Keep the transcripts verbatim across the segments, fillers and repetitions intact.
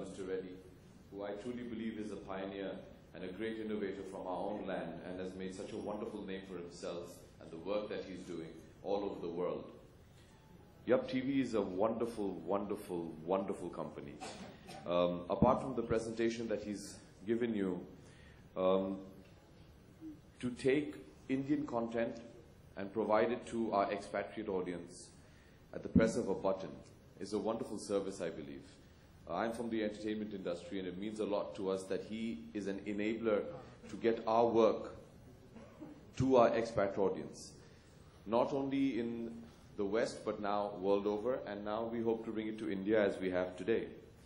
Mister Reddy, who I truly believe is a pioneer and a great innovator from our own land and has made such a wonderful name for himself and the work that he's doing all over the world. Yup T V is a wonderful, wonderful, wonderful company. Um, apart from the presentation that he's given you, um, to take Indian content and provide it to our expatriate audience at the press of a button is a wonderful service, I believe. Uh, I'm from the entertainment industry, and it means a lot to us that he is an enabler to get our work to our expat audience, not only in the West, but now world over, and now we hope to bring it to India as we have today.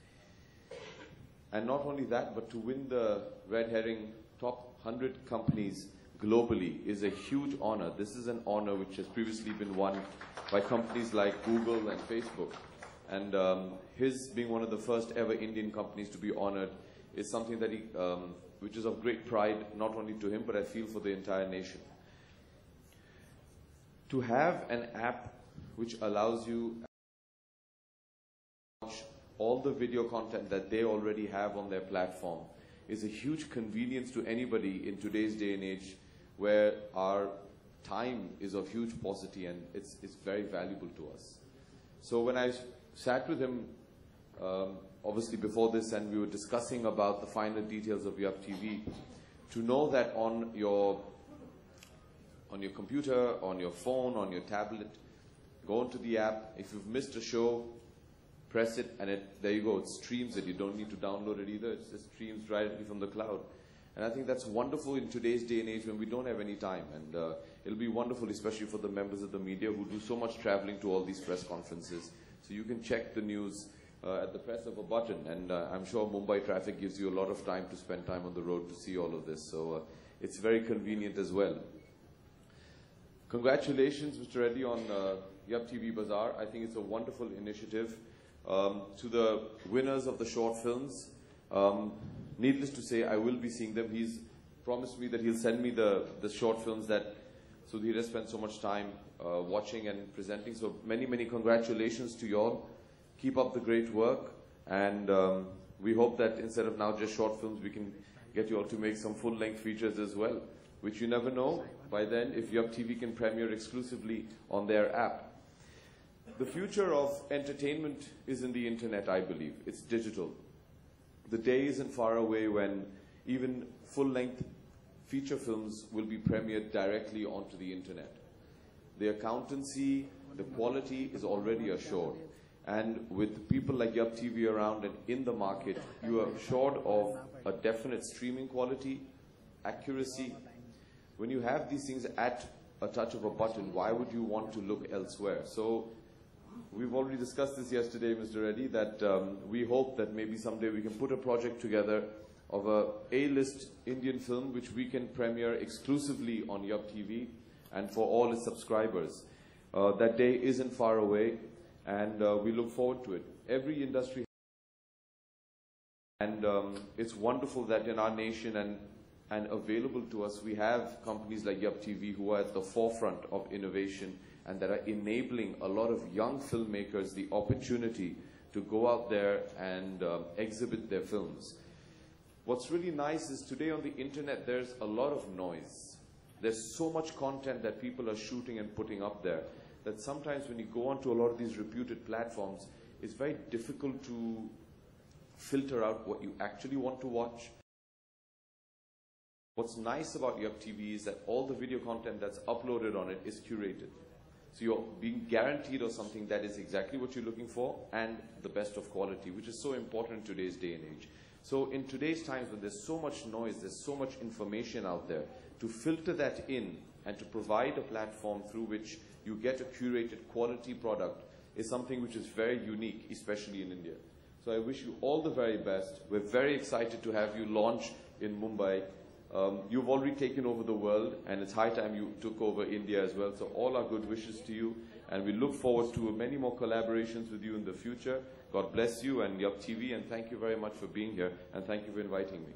And not only that, but to win the Red Herring top one hundred companies globally is a huge honor. This is an honor which has previously been won by companies like Google and Facebook. And um, his being one of the first ever Indian companies to be honored is something that he, um, which is of great pride, not only to him, but I feel for the entire nation. To have an app which allows you to watch all the video content that they already have on their platform is a huge convenience to anybody in today's day and age, where our time is of huge paucity and it's, it's very valuable to us. So when I sat with him, um, obviously before this, and we were discussing about the finer details of Yup T V, to know that on your, on your computer, on your phone, on your tablet, go into the app, if you've missed a show, press it, and it, there you go, it streams it. You don't need to download it either, it just streams directly from the cloud. And I think that's wonderful in today's day and age when we don't have any time. And uh, it'll be wonderful, especially for the members of the media who do so much traveling to all these press conferences. So you can check the news uh, at the press of a button. And uh, I'm sure Mumbai traffic gives you a lot of time to spend time on the road to see all of this. So uh, it's very convenient as well. Congratulations, Mister Reddy, on uh, Yup T V Bazaar. I think it's a wonderful initiative. Um, to the winners of the short films, um, needless to say, I will be seeing them. He's promised me that he'll send me the, the short films that Sudhir has spent so much time uh, watching and presenting. So many, many congratulations to you all. Keep up the great work. And um, we hope that instead of now just short films, we can get you all to make some full-length features as well, which you never know by then if Yup T V can premiere exclusively on their app. The future of entertainment is in the internet, I believe. It's digital. The day isn't far away when even full-length feature films will be premiered directly onto the internet. The accountancy, the quality is already assured. And with people like Yup T V around and in the market, you are assured of a definite streaming quality, accuracy. When you have these things at a touch of a button, why would you want to look elsewhere? So we've already discussed this yesterday, Mister Reddy, that um, we hope that maybe someday we can put a project together of a A-list Indian film which we can premiere exclusively on Yup T V and for all its subscribers. Uh, that day isn't far away, and uh, we look forward to it. Every industry, and um, it's wonderful that in our nation and, and available to us, we have companies like Yup T V who are at the forefront of innovation and that are enabling a lot of young filmmakers the opportunity to go out there and um, exhibit their films. What's really nice is today on the internet there's a lot of noise. There's so much content that people are shooting and putting up there that sometimes when you go onto a lot of these reputed platforms, it's very difficult to filter out what you actually want to watch. What's nice about Yup T V is that all the video content that's uploaded on it is curated. So you're being guaranteed of something that is exactly what you're looking for and the best of quality, which is so important in today's day and age. So in today's times when there's so much noise, there's so much information out there, to filter that in and to provide a platform through which you get a curated quality product is something which is very unique, especially in India. So I wish you all the very best. We're very excited to have you launch in Mumbai. Um, you've already taken over the world, and it's high time you took over India as well. So all our good wishes to you, and we look forward to many more collaborations with you in the future. God bless you and Yup T V, and thank you very much for being here, and thank you for inviting me.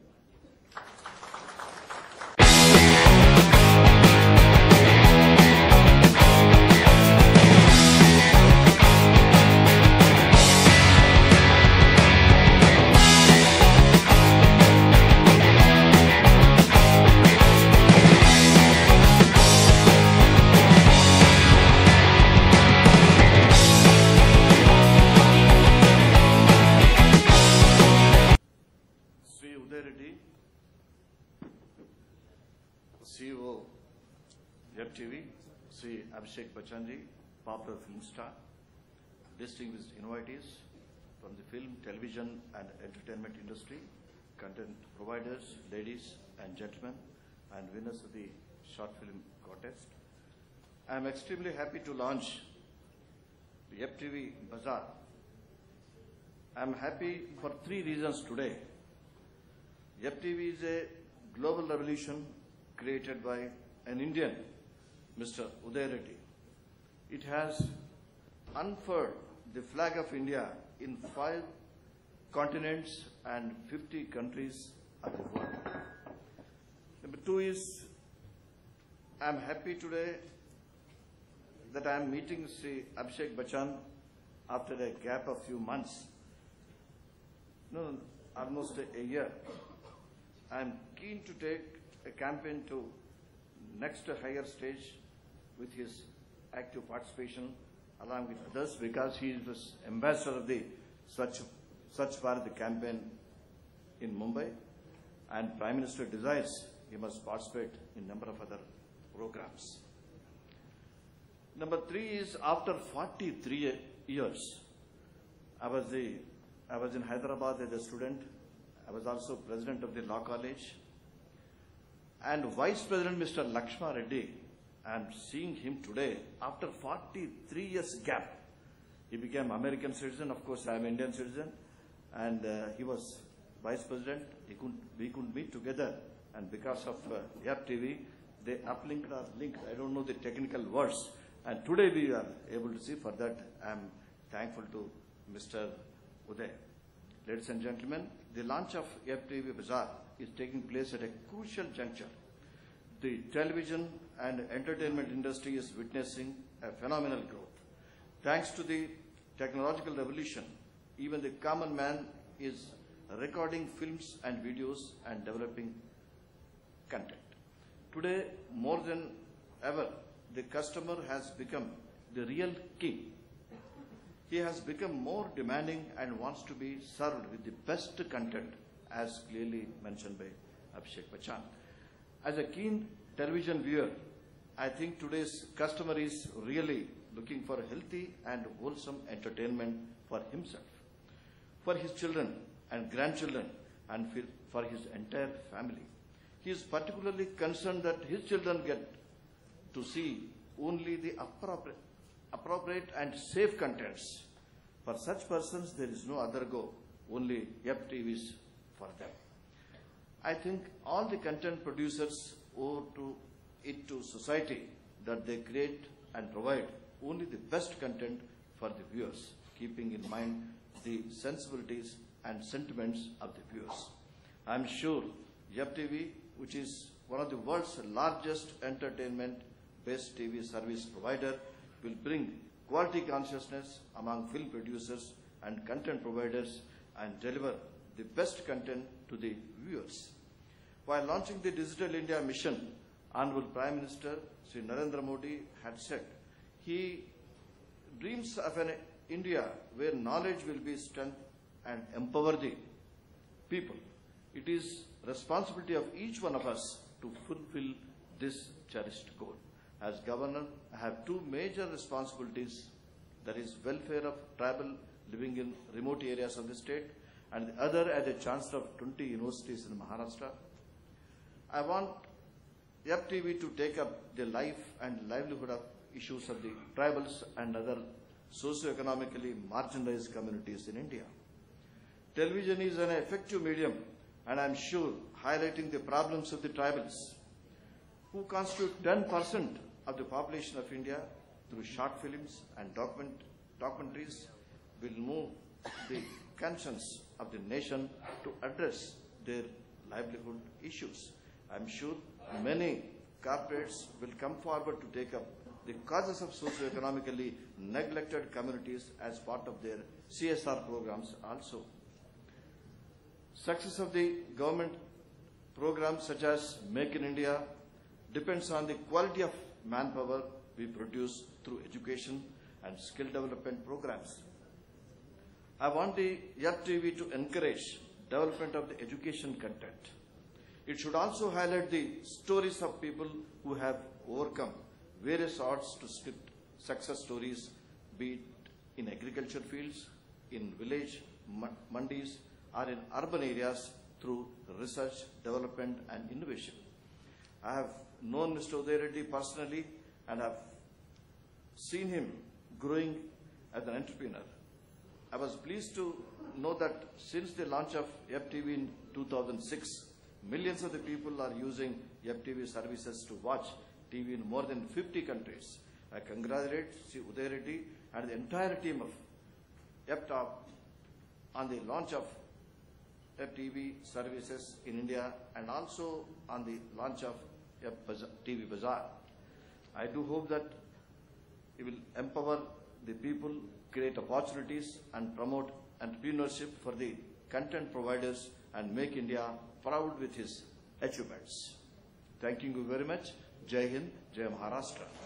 Uday Reddy, C E O, Yap T V, Sri Abhishek Bachchan, popular film star, distinguished invitees from the film, television and entertainment industry, content providers, ladies and gentlemen, and winners of the short film contest. I am extremely happy to launch the Yap T V Bazaar. I am happy for three reasons today. Yap T V is a global revolution created by an Indian, Mister Uday Reddy. It has unfurled the flag of India in five continents and fifty countries of the world. Number two is, I am happy today that I am meeting Sri Abhishek Bachchan after a gap of few months, no, almost a, a year. I am keen to take a campaign to next higher stage with his active participation along with others, because he is ambassador of the Swachh, Swachh Bharat campaign in Mumbai, and Prime Minister desires he must participate in a number of other programs. Number three is, after forty-three years, I was, the, I was in Hyderabad as a student. I was also president of the law college. And Vice President Mister Lakshma Reddy, I am seeing him today after forty-three years gap. He became American citizen. Of course, I am Indian citizen. And uh, he was Vice President. He couldn't, we couldn't meet together. And because of uh, Yap T V, they uplinked or linked. I don't know the technical words. And today we are able to see. For that, I am thankful to Mister Uday. Ladies and gentlemen, the launch of Yap T V Bazaar is taking place at a crucial juncture. The television and entertainment industry is witnessing a phenomenal growth. Thanks to the technological revolution, even the common man is recording films and videos and developing content. Today, more than ever, the customer has become the real king. He has become more demanding and wants to be served with the best content, as clearly mentioned by Abhishek Bachchan. As a keen television viewer, I think today's customer is really looking for healthy and wholesome entertainment for himself, for his children and grandchildren, and for his entire family. He is particularly concerned that his children get to see only the appropriate, appropriate and safe contents. For such persons, there is no other go, only Yap T Vs for them. I think all the content producers owe to it to society that they create and provide only the best content for the viewers, keeping in mind the sensibilities and sentiments of the viewers. I am sure Yap T V, which is one of the world's largest entertainment-based T V service provider, will bring quality consciousness among film producers and content providers and deliver the best content to the viewers. While launching the Digital India mission, Honorable Prime Minister Sri Narendra Modi had said he dreams of an India where knowledge will be strength and empower the people. It is responsibility of each one of us to fulfill this cherished goal. As Governor, I have two major responsibilities, that is welfare of tribal living in remote areas of the state, and the other as a chancellor of twenty universities in Maharashtra. I want Yap T V to take up the life and livelihood of issues of the tribals and other socio-economically marginalized communities in India. Television is an effective medium, and I am sure highlighting the problems of the tribals, who constitute ten percent of the population of India, through short films and document, documentaries, will move the conscience of the nation to address their livelihood issues. I am sure many corporates will come forward to take up the causes of socio-economically neglected communities as part of their C S R programs also. Success of the government programs such as Make in India depends on the quality of manpower we produce through education and skill development programs. I want the Yap T V to encourage development of the education content. It should also highlight the stories of people who have overcome various odds to script success stories, be it in agriculture fields, in village mandis, or in urban areas through research, development, and innovation. I have known Mister Uday Reddy personally and have seen him growing as an entrepreneur. I was pleased to know that since the launch of F T V in two thousand six, millions of the people are using F T V services to watch T V in more than fifty countries. I congratulate Sri Uday Reddy and the entire team of F T O P on the launch of F T V services in India and also on the launch of F T V Bazaar. I do hope that it will empower the people, create opportunities, and promote entrepreneurship for the content providers and make India proud with his achievements. Thank you very much. Jai Hind, Jai Maharashtra.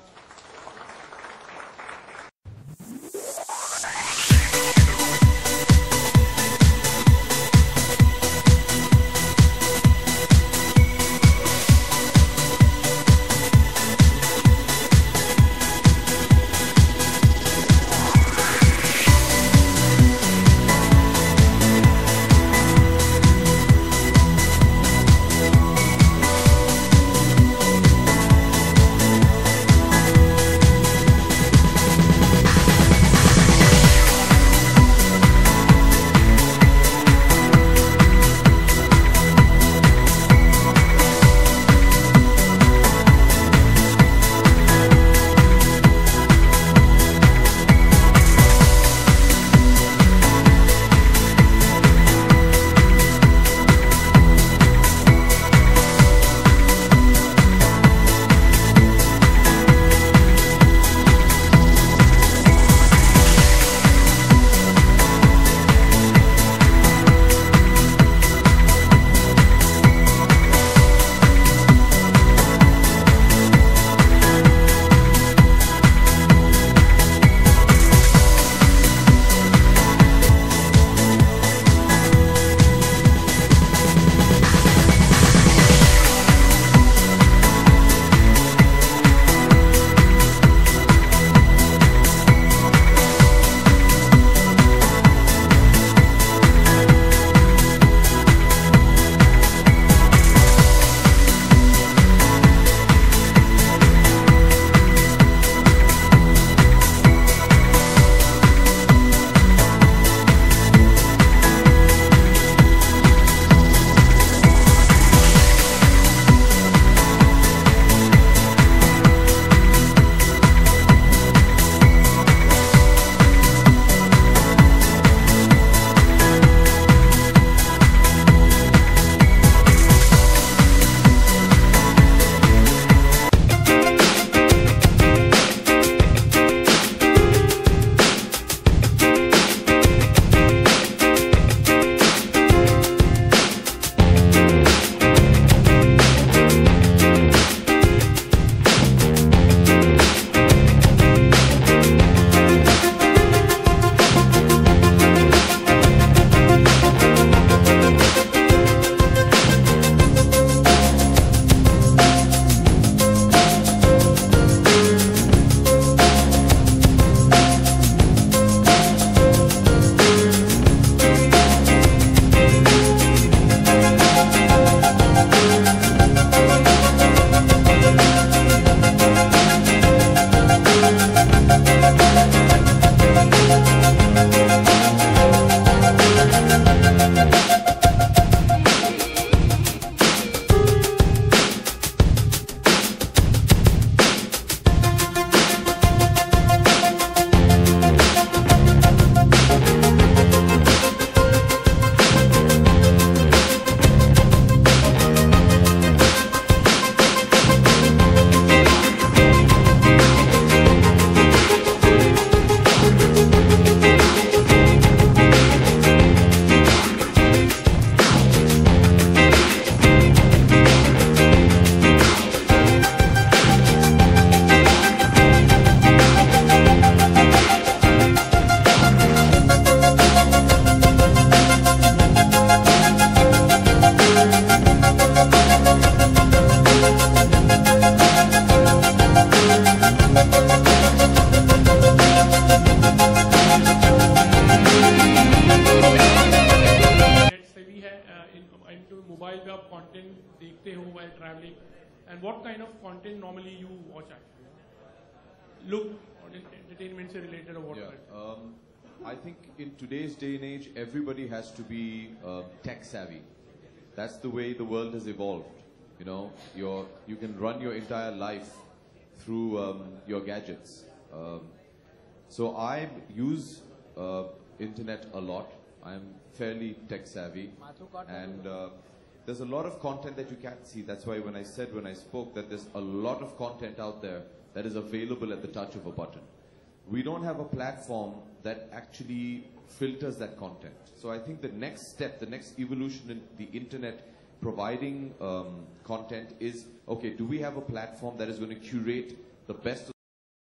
into mobile पे आप content देखते हो while traveling, and what kind of content normally you watch actually? Look, or entertainment से related or whatever. Yeah, um, I think in today's day and age, everybody has to be uh, tech savvy. That's the way the world has evolved. You know, you're, you can run your entire life through um, your gadgets. Um, so I use uh, internet a lot. I'm fairly tech savvy, and uh, there's a lot of content that you can't see. That's why when I said, when I spoke, that there's a lot of content out there that is available at the touch of a button. We don't have a platform that actually filters that content. So I think the next step, the next evolution in the internet providing um, content is, okay, do we have a platform that is going to curate the best of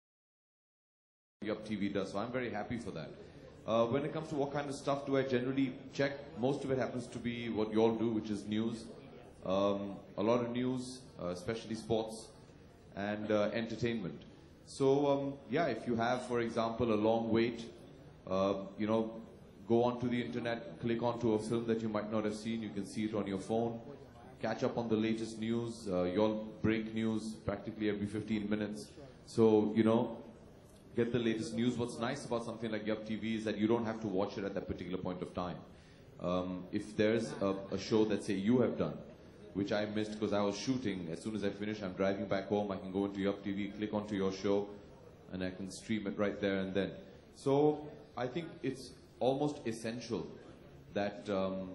YupTV does? So I'm very happy for that. Uh, when it comes to what kind of stuff do I generally check, most of it happens to be what you all do, which is news. Um, a lot of news, uh, especially sports and uh, entertainment. So um, yeah, if you have, for example, a long wait, uh, you know, go onto the internet, click onto a film that you might not have seen. You can see it on your phone. Catch up on the latest news. Uh, you all break news practically every fifteen minutes. So, you know, get the latest news. What's nice about something like YupTV is that you don't have to watch it at that particular point of time. Um, if there's a, a show that, say, you have done, which I missed because I was shooting, as soon as I finish, I'm driving back home, I can go into YupTV, click onto your show, and I can stream it right there and then. So I think it's almost essential that um,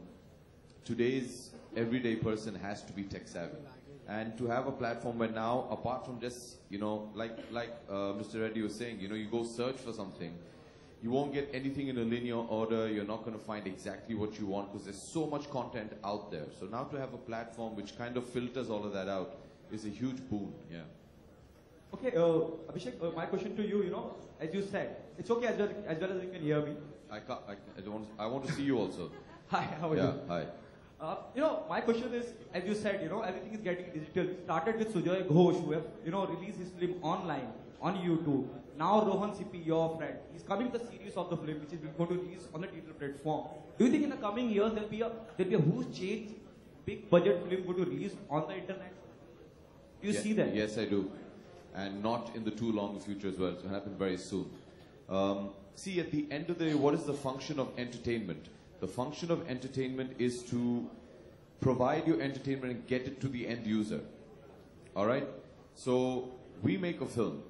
today's everyday person has to be tech savvy. And to have a platform where now, apart from just, you know, like, like uh, Mister Reddy was saying, you know, you go search for something, you won't get anything in a linear order, you're not going to find exactly what you want because there's so much content out there. So now to have a platform which kind of filters all of that out is a huge boon, yeah. Okay, uh, Abhishek, uh, my question to you, you know, as you said, it's okay as well as, well as you can hear me. I, can't, I, I, don't, I want to see you also. Hi, how are yeah, you? Hi. Uh, you know, my question is, as you said, you know, everything is getting digital. We started with Sujoy Ghosh, who have, you know, released his film online, on YouTube. Now Rohan C P, your friend, he's coming with a series of the film, which is going to release on the digital platform. Do you think in the coming years there'll be a there'll be a huge change, big budget film going to release on the internet? Do you yeah, see that? Yes, I do, and not in the too long future as well. It's going to happen very soon. Um, see, at the end of the day, what is the function of entertainment? The function of entertainment is to provide your entertainment and get it to the end user. All right? So we make a film.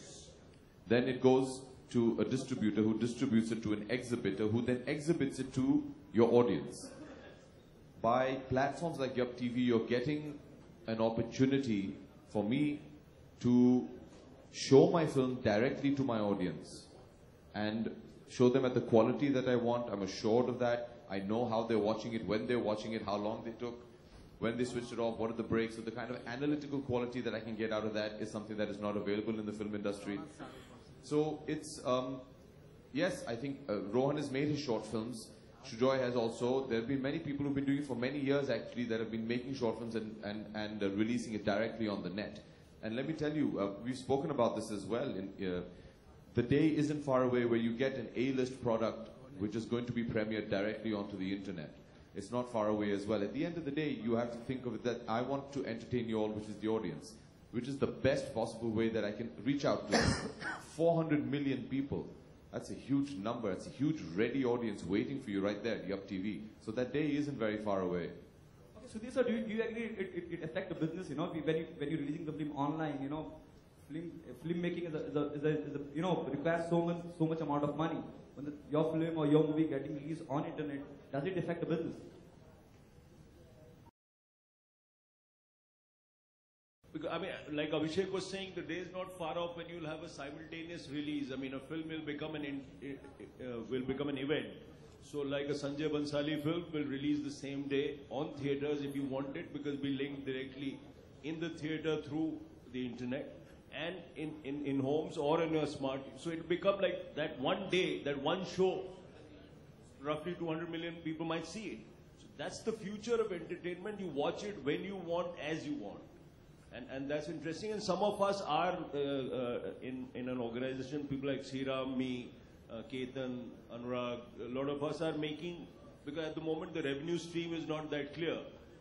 Then it goes to a distributor who distributes it to an exhibitor who then exhibits it to your audience. By platforms like YupTV, you're getting an opportunity for me to show my film directly to my audience and show them at the quality that I want. I'm assured of that. I know how they're watching it, when they're watching it, how long they took, when they switched it off, what are the breaks. So the kind of analytical quality that I can get out of that is something that is not available in the film industry. So it's, um, yes, I think uh, Rohan has made his short films. Sujoy has also. There have been many people who've been doing it for many years actually that have been making short films and, and, and uh, releasing it directly on the net. And let me tell you, uh, we've spoken about this as well. In, uh, the day isn't far away where you get an A-list product which is going to be premiered directly onto the internet. It's not far away as well. At the end of the day, you have to think of it that I want to entertain you all, which is the audience, which is the best possible way that I can reach out to four hundred million people. That's a huge number. It's a huge ready audience waiting for you right there at YupTV. So that day isn't very far away. Okay, so sir, do you, do you agree it, it, it affects the business, you know, when, you, when you're releasing the film online, you know, film, film making is a, is a, is a, is a, you know, requires so much, so much amount of money. When the, your film or your movie getting released on internet, does it affect the business? Because, I mean, like Abhishek was saying, the day is not far off when you'll have a simultaneous release. I mean, a film will become an in, uh, will become an event. So, like a Sanjay Bansali film will release the same day on theaters if you want it, because we link directly in the theater through the internet and in, in, in homes or in a smart. So it will become like that one day, that one show, roughly two hundred million people might see it. So that's the future of entertainment. You watch it when you want, as you want. And, and that's interesting. And some of us are uh, uh, in, in an organization, people like Sriram, me, uh, Ketan, Anurag, a lot of us are making, because at the moment the revenue stream is not that clear.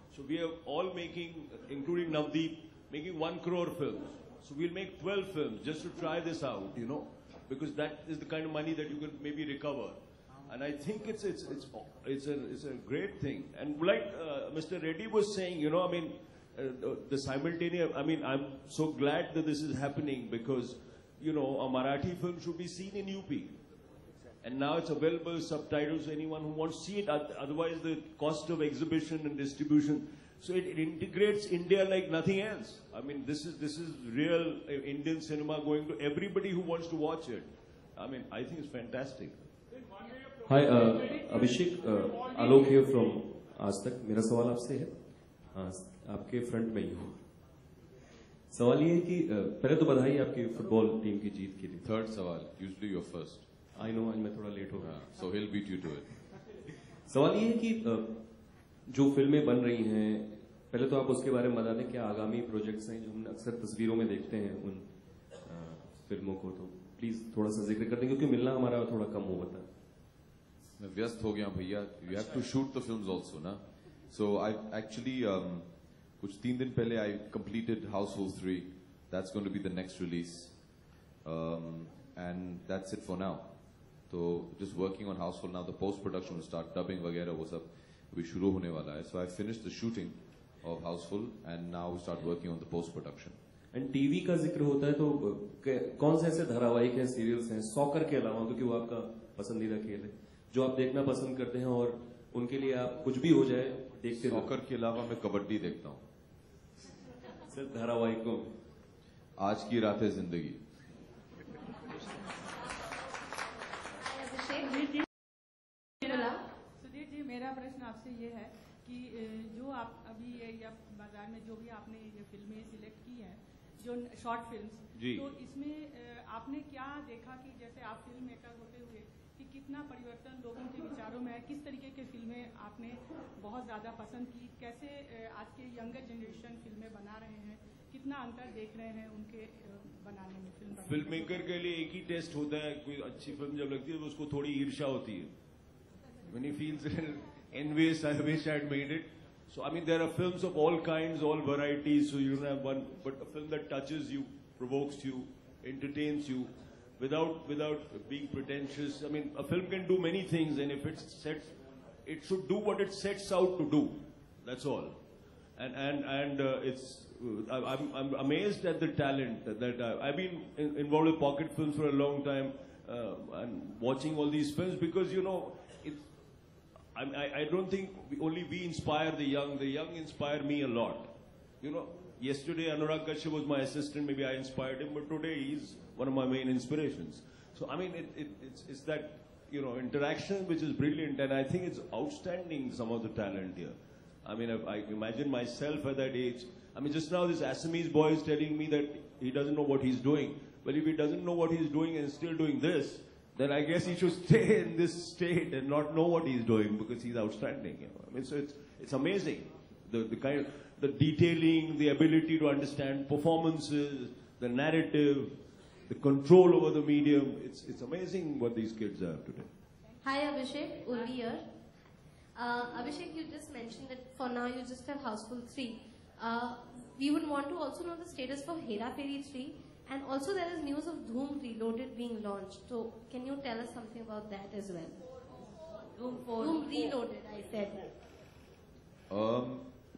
So we are all making, including Navdeep, making one crore films. So we'll make twelve films just to try this out, you know, because that is the kind of money that you can maybe recover. And I think it's it's it's it's a it's a great thing. And like uh, Mister Reddy was saying, you know, I mean, uh, the simultaneous. I mean, I'm so glad that this is happening because, you know, a Marathi film should be seen in U P. And now it's available subtitles to anyone who wants to see it. Otherwise, the cost of exhibition and distribution. So it, it integrates India like nothing else. I mean, this is this is real uh, Indian cinema going to everybody who wants to watch it. I mean, I think it's fantastic. Hi, uh, Abhishek, uh, Alok here from आज तक. मेरा सवाल आपसे है, हाँ, आपके front में ही हूँ. सवाल ये है कि uh, पहले तो बधाई आपकी फुटबॉल टीम की जीत के लिए. Third सवाल, usually you're first. I know, आज मैं थोड़ा लेट हो गया. So he'll beat you to it. सवाल ये है कि uh, जो फिल्में बन रही हैं, पहले तो आप उसके बारे में बता दें क्या आगामी प्रोजेक्ट्स हैं जो हम अक्सर तस्वीरों में देखते हैं उन uh, फिल्मों को, तो प्लीज थोड़ा सा जिक्र कर दें क्योंकि मिलना हमारा थोड़ा कम हो होता है. मैं व्यस्त हो गया भैया. You have to shoot the films also, ना? So I actually um, कुछ तीन दिन पहले I completed Houseful three. That's going to be the next release, um, and that's it for now. So just working on Houseful now. The post production will start, dubbing वगैरह वो सब भी शुरू होने वाला है. So I finished the shooting of Houseful and now we start working on the post production. And TV का जिक्र होता है तो कौन से ऐसे धारावाहिक हैं, सीरियल्स हैं, सॉकर के अलावा, क्योंकि वो आपका पसंदीदा खेल है, जो आप देखना पसंद करते हैं और उनके लिए आप कुछ भी हो जाए देखते रहो? सॉकर के अलावा मैं कबड्डी देखता हूँ. सर धारावाहिकों में आज की रात है जिंदगी. सुधीर जी, मेरा प्रश्न आपसे ये है कि जो आप अभी या बाजार में जो भी आपने ये फिल्में सिलेक्ट की हैं, जो शॉर्ट फिल्म्स, तो इसमें आपने क्या देखा कि जैसे आप फिल्म मेकर होते हुए कि कितना परिवर्तन लोगों के विचारों में है, किस तरीके की फिल्में आपने बहुत ज़्यादा पसंद की, कैसे आज के यंगर जनरेशन फिल्में बना रहे हैं, कितना अंतर देख रहे हैं उनके बनाने में? फिल्म फिल्म मेकर के लिए एक ही टेस्ट होता है, कोई अच्छी फिल्म जब लगती है तो उसको थोड़ी ईर्ष्या होती है. When he feels envious, I wish I had made it. So I mean, there are films of all kinds, all varieties. So you don't have one, but a film that touches you, provokes you, entertains you, without without being pretentious. I mean, a film can do many things, and if it's set, it should do what it sets out to do. That's all. And and and uh, it's. Uh, I'm I'm amazed at the talent that uh, I've been in, involved with pocket films for a long time, uh, and watching all these films because you know. I, I don't think we, only we inspire the young. The young inspire me a lot. You know, yesterday Anurag Kashyap was my assistant. Maybe I inspired him, but today he's one of my main inspirations. So I mean, it, it, it's, it's that you know interaction which is brilliant, and I think it's outstanding. Some of the talent here. I mean, if I imagine myself at that age. I mean, just now this Assamese boy is telling me that he doesn't know what he's doing. Well, if he doesn't know what he's doing and still doing this, then I guess he should stay in this state and not know what he's doing because he's outstanding. You know? I mean, so it's it's amazing the the kind of the detailing, the ability to understand performances, the narrative, the control over the medium. It's it's amazing what these kids have today. Hi Abhishek, Urvi here. Uh, Abhishek, you just mentioned that for now you just have Houseful three. Uh, we would want to also know the status for Hera Pheri three. And also there is news of Dhoom Reloaded being launched. So can you tell us something about that as well? Dhoom, Dhoom Reloaded, I said. Um,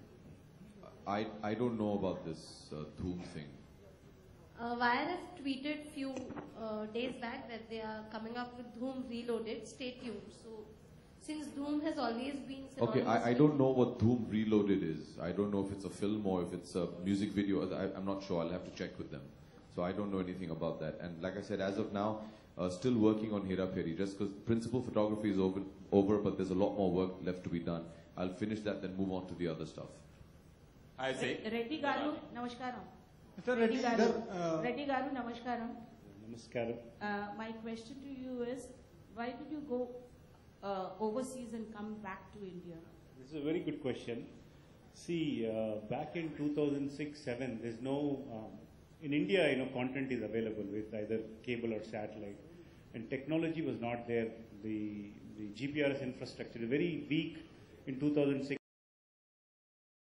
I I don't know about this uh, Dhoom thing. Uh, Wire have tweeted few uh, days back that they are coming up with Dhoom Reloaded. Stay tuned. So since Dhoom has always been okay, I, I don't know what Dhoom Reloaded is. I don't know if it's a film or if it's a music video. I, I'm not sure. I'll have to check with them. So I don't know anything about that. And like I said, as of now, uh, still working on Hera Pheri. Just because principal photography is over, over, but there's a lot more work left to be done. I'll finish that, then move on to the other stuff. I say. Reddy Garu, namaskaram. Mister Reddy Garu, uh, Reddy Garu, namaskaram. Namaskaram. Uh, my question to you is, why did you go uh, overseas and come back to India? This is a very good question. See, uh, back in two thousand six seven, there's no. Um, In India, you know, content is available with either cable or satellite, and technology was not there. The the G P R S infrastructure is very weak in two thousand six.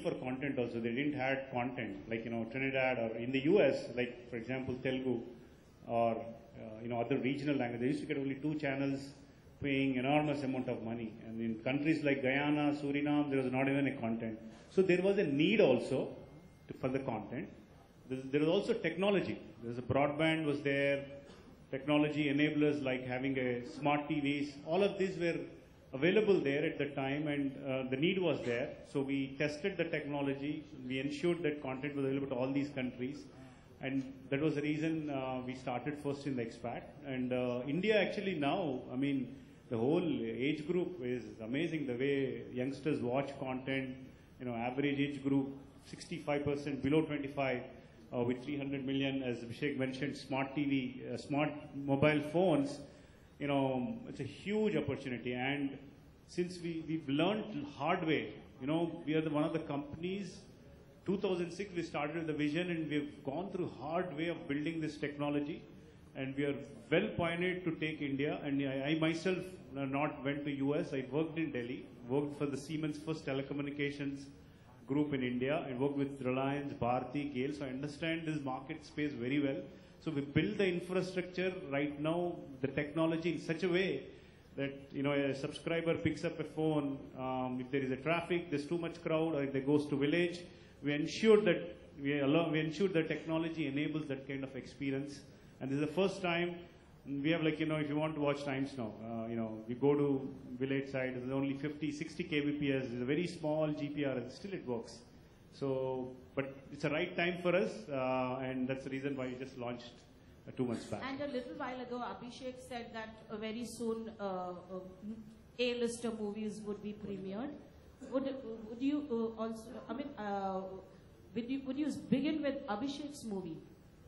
for content also. They didn't have content like, you know, Trinidad or in the U S, like for example Telugu or uh, you know other regional languages. They used to get only two channels paying enormous amount of money. And in countries like Guyana, Suriname, there was not even a content. So there was a need also to, for the content. There, there was also technology. There was a broadband was there, technology enablers like having a smart T Vs. All of these were available there at the time, and uh, the need was there. So we tested the technology. We ensured that content was available to all these countries. And that was the reason uh, we started first in the expat. And uh, India actually now, I mean, the whole age group is amazing the way youngsters watch content. You know, average age group, sixty-five percent below twenty-five, uh, with three hundred million, as Abhishek mentioned, smart T V, uh, smart mobile phones. You know, it's a huge opportunity. And since we, we've learned hard way, you know, we are the, one of the companies, two thousand six we started with the vision, and we've gone through hard way of building this technology. And we are well pointed to take India. And I, I myself not went to U S. I worked in Delhi, worked for the Siemens First Telecommunications Group in India. I worked with Reliance, Bharti, Gale. So I understand this market space very well. So we build the infrastructure right now, the technology in such a way that, you know, a subscriber picks up a phone. Um, if there is a traffic, there's too much crowd, or if they goes to village, we ensure that we allow, we ensure the technology enables that kind of experience. And this is the first time we have, like, you know, if you want to watch Times Now, uh, you know, we go to village side, there's only fifty, sixty kbps, it's a very small G P R, and still it works. So, but it's a right time for us, uh, and that's the reason why we just launched uh, two months back. And a little while ago, Abhishek said that uh, very soon uh, uh, A-lister movies would be premiered. Would, would you uh, also, I mean, uh, would, you, would you begin with Abhishek's movie?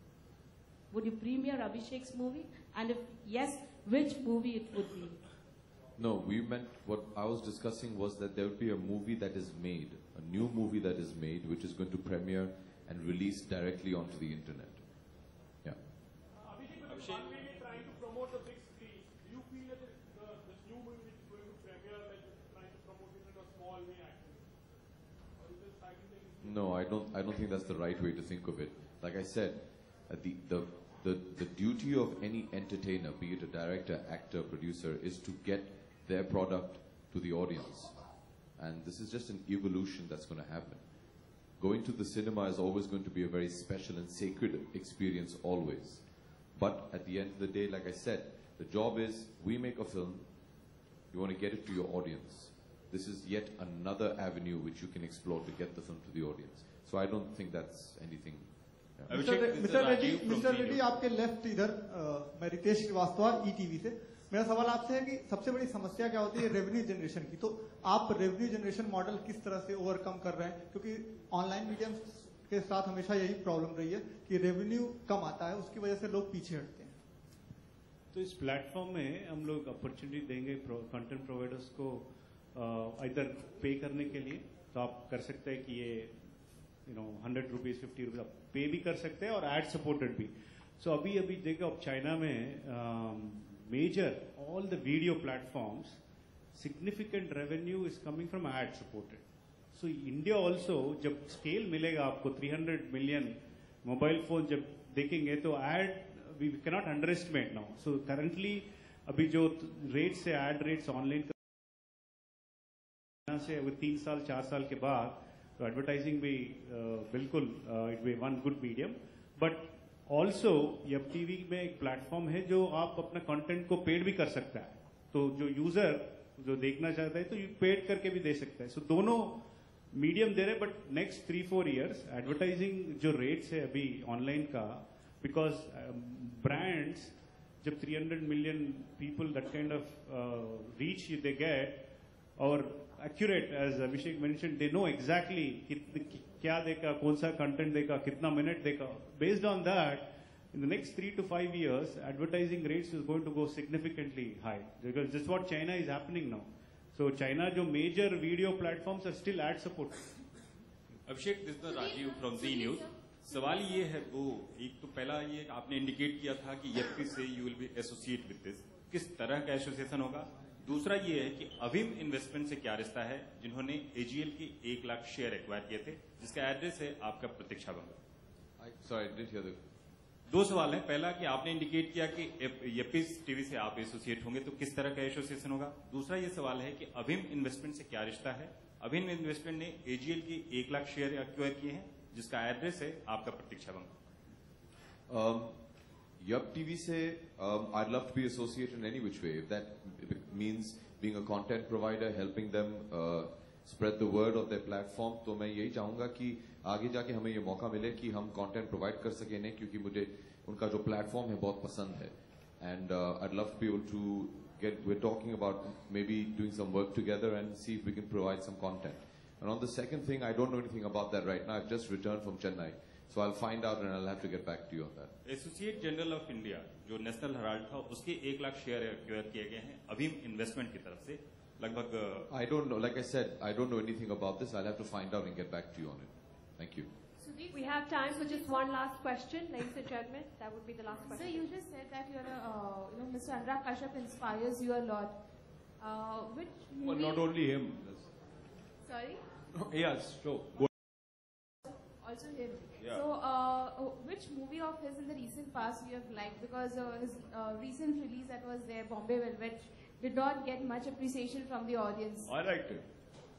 Would you premiere Abhishek's movie? And if yes, which movie it would be? No, we meant, what I was discussing was that there would be a movie that is made, a new movie that is made, which is going to premiere and release directly onto the internet. Yeah. Uh, Abhishek, when Abhishek. One way we're trying to promote the big screen, do you feel that the, this new movie which is going to premiere, like trying to promote it in a small way actually? Or is it simultaneously? No, I don't, I don't think that's the right way to think of it. Like I said, uh, the, the, the, the duty of any entertainer, be it a director, actor, producer, is to get their product to the audience. And this is just an evolution that's going to happen. Going to the cinema is always going to be a very special and sacred experience always. But at the end of the day, like I said, the job is, we make a film, you want to get it to your audience. This is yet another avenue which you can explore to get the film to the audience. So I don't think that's anything. Yeah. Mister Reddy, mister Reddy आपके left इधर मैं Ritesh Srivastava ETV से. मेरा सवाल आपसे है कि सबसे बड़ी समस्या क्या होती है रेवेन्यू जनरेशन की. तो आप रेवेन्यू जनरेशन मॉडल किस तरह से ओवरकम कर रहे हैं, क्योंकि ऑनलाइन मीडियम के साथ हमेशा यही प्रॉब्लम रही है कि रेवेन्यू कम आता है, उसकी वजह से लोग पीछे हटते हैं. तो इस प्लेटफॉर्म में हम लोग अपॉर्चुनिटी देंगे कंटेंट प्रोवाइडर्स को इधर पे करने के लिए. तो आप कर सकते हैं कि ये you know hundred rupees fifty rupees आप पे भी कर सकते हैं और एड सपोर्टेड भी. सो so, अभी अभी देखो अब चाइना में major, all the video platforms, significant revenue is coming from ad supported. So India also, जब scale मिलेगा आपको three hundred million mobile phone जब देखेंगे तो ad we cannot underestimate now. So currently अभी जो rates से ad rates online से अगर तीन साल चार साल के बाद तो advertising भी बिल्कुल it will be one good medium. But also Yupp TV में एक प्लेटफॉर्म है जो आप अपना कंटेंट को पेड भी कर सकता है. तो जो यूजर जो देखना चाहता है तो पेड करके भी दे सकता है. सो so, दोनों मीडियम दे रहे. But next three four years advertising जो रेट्स है अभी ऑनलाइन का, बिकॉज ब्रांड्स जब three hundred million people that kind of uh, reach they get, और accurate as Abhishek mentioned, they know exactly क्या देगा, कौन सा कंटेंट देगा, कितना मिनट देगा. Based on that, in the next three to five years, advertising rates is going to go significantly high because this is what China is happening now. So China जो major video platforms are still ad supported. Abhishek, this is Rajiv from Z News. सवाल ये है दो. एक तो पहला ये आपने इंडिकेट किया था कि यप्पी से you will be associate with this. किस तरह का एसोसिएशन होगा? दूसरा ये है कि अभिम इन्वेस्टमेंट से क्या रिश्ता है, जिन्होंने एजीएल के एक लाख शेयर एक्वायर किए थे, जिसका एड्रेस है आपका प्रतीक्षा भंग। सॉरी, दो सवाल है। पहला कि आपने इंडिकेट किया कि यप्पीज टीवी से आप एसोसिएट होंगे, तो किस तरह का एसोसिएशन होगा। दूसरा ये सवाल है कि अभिम इन्वेस्टमेंट से क्या रिश्ता है। अभिम इन्वेस्टमेंट ने एजीएल के एक लाख शेयर एक्वायर किए हैं, जिसका एड्रेस है आपका प्रतीक्षा भंग। Yup T V से um, I'd love to be associated in any which way. If that means being a content provider, helping them uh, spread the word of their platform, तो मैं यही चाहूंगा कि आगे जाके हमें ये मौका मिले कि हम content provide कर सकें नहीं, क्योंकि मुझे उनका जो platform है बहुत पसंद है. And uh, I'd love to be able to get, we're talking about maybe doing some work together and see if we can provide some content. And on the second thing, I don't know anything about that right now. I've just returned from Chennai. So I'll find out and I'll have to get back to you on that. Associate journal of India जो नेशनल हेराल्ड था, उसके एक lakh share acquire किए गए हैं अभिम investment की तरफ से लगभग। I don't know. Like I said, I don't know anything about this. I'll have to find out and get back to you on it. Thank you. We have time for just one last question, ladies and gentlemen. That would be the last question. So you just said that you're a, uh, you know, Mister Anurag Kashyap inspires you a lot. Uh, which movie? Well, not only him. Sorry? Yes, sure. Also him. Yeah. So, uh, which movie of his in the recent past you have liked? Because uh, his uh, recent release that was there, Bombay Velvet, did not get much appreciation from the audience. I liked it.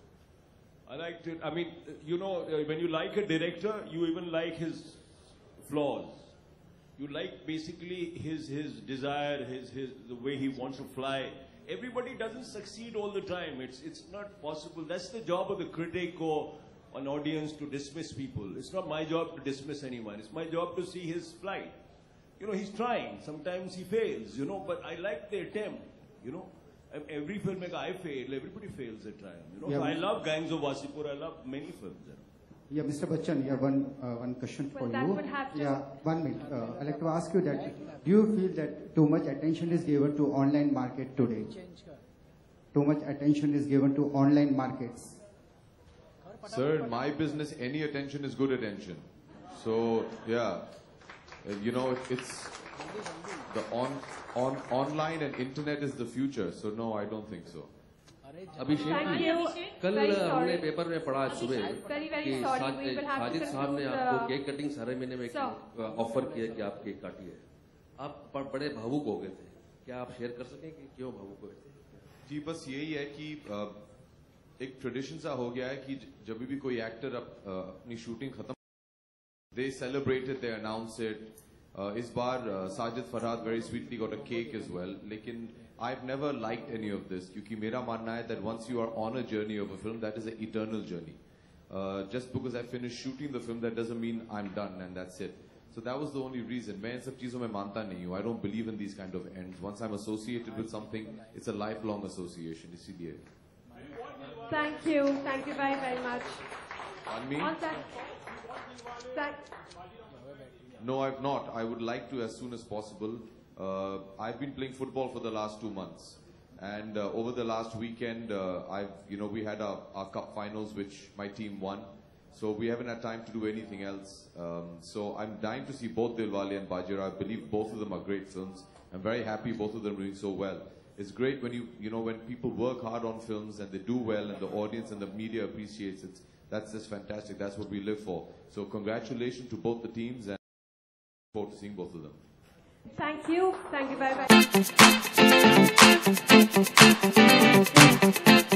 I liked it. I mean, you know, when you like a director, you even like his flaws. You like basically his his desire, his his the way he wants to fly. Everybody doesn't succeed all the time. It's it's not possible. That's the job of the critic or an audience to dismiss people. It's not my job to dismiss anyone. It's my job to see his flight. You know, he's trying. Sometimes he fails, you know, but I like the attempt, you know. Every filmmaker, I fail. Everybody fails at times, you know. Yeah, so I love Gangs of Wasipur. I love many films. You know. Yeah, Mister Bachchan, yeah, one uh, one question Well, for that you. would have to- Yeah, one minute. Uh, I'd like to ask you that, do you feel that too much attention is given to online market today? Too much attention is given to online markets? Sir, in my business, any attention is good attention. So, yeah, uh, you know, it's the on, on, online and internet is the future. So, no, I don't think so. Abhishek Thank ji, you. कल Very हमने sorry. Paper में पढ़ा आज सुबह Very, very कि sorry. साज- We will have to Sajid साहब ने conclude, आपको uh, केक कटिंग सेरेमनी में Sir. ऑफर किया कि आप केक काटिए। आप ब- बड़े भावुक हो गए थे, क्या आप शेयर कर सकें कि क्यों भावुक हुए थे? जी, बस यही है कि uh, एक ट्रेडिशन सा हो गया है कि जब भी कोई एक्टर अप, uh, अपनी शूटिंग खत्म, they celebrated, they announced it. Uh, इस बार uh, Sajid Farhad very sweetly got a cake as well. लेकिन I've never liked any of this क्योंकि मेरा मानना है that once you are on a journey of a film, that is an eternal journey. Uh, just because I finished shooting the film, that doesn't mean I'm done and that's it. So that was the only reason. मैं इन सब चीजों में मानता नहीं हूँ. I don't believe in these kind of ends. Once I'm associated with something, it's a lifelong association. इसीलिए. Thank you. Thank you very, very much. On me? On that, that, No, I've not. I would like to as soon as possible. Uh, I've been playing football for the last two months. And uh, over the last weekend, uh, I've, you know, we had our, our cup finals, which my team won. So we haven't had time to do anything else. Um, so I'm dying to see both Dilwale and Bajira. I believe both of them are great films. I'm very happy both of them are doing so well. It's great when you, you know, when people work hard on films and they do well and the audience and the media appreciates it. That's just fantastic. That's what we live for. So congratulations to both the teams and look forward to seeing both of them. thank you. Thank you very, very